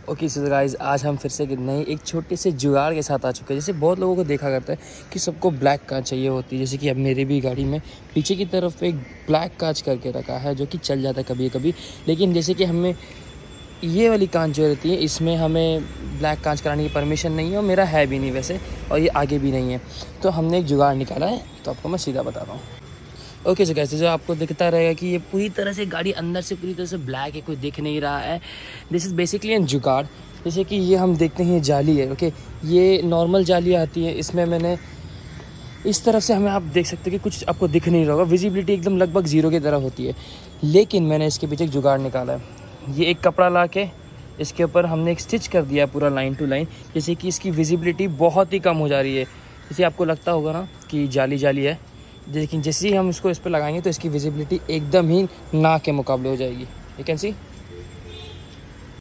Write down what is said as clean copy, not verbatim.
Okay so guys, आज हम फिर से नए एक छोटे से जुगाड़ के साथ आ चुके हैं। जैसे बहुत लोगों को देखा करता है कि सबको ब्लैक कांच चाहिए होती है, जैसे कि अब मेरे भी गाड़ी में पीछे की तरफ एक ब्लैक कांच करके रखा है जो कि चल जाता है कभी कभी। लेकिन जैसे कि हमें ये वाली कांच जो रहती है इसमें हमें ब्लैक कांच कराने की परमिशन नहीं है, और मेरा है भी नहीं वैसे, और ये आगे भी नहीं है। तो हमने एक जुगाड़ निकाला है, तो आपको मैं सीधा बता रहा हूँ। ओके सो कैसे जो आपको दिखता रहेगा कि ये पूरी तरह से गाड़ी अंदर से पूरी तरह से ब्लैक है, कोई दिख नहीं रहा है। दिस इज़ बेसिकली एन जुगाड़। जैसे कि ये हम देखते हैं, ये जाली है। ओके, ये नॉर्मल जाली आती है, इसमें मैंने इस तरफ से हमें आप देख सकते हैं कि कुछ आपको दिख नहीं रहा होगा, विजिबिलिटी एकदम लगभग ज़ीरो की तरह होती है। लेकिन मैंने इसके पीछे एक जुगाड़ निकाला है। ये एक कपड़ा ला के इसके ऊपर हमने एक स्टिच कर दिया पूरा लाइन टू लाइन, जैसे कि इसकी विजिबिलिटी बहुत ही कम हो जा रही है। जैसे आपको लगता होगा ना कि जाली जाली है, लेकिन जैसे ही हम इसको इस पर लगाएंगे तो इसकी विजिबिलिटी एकदम ही ना के मुकाबले हो जाएगी। You can C.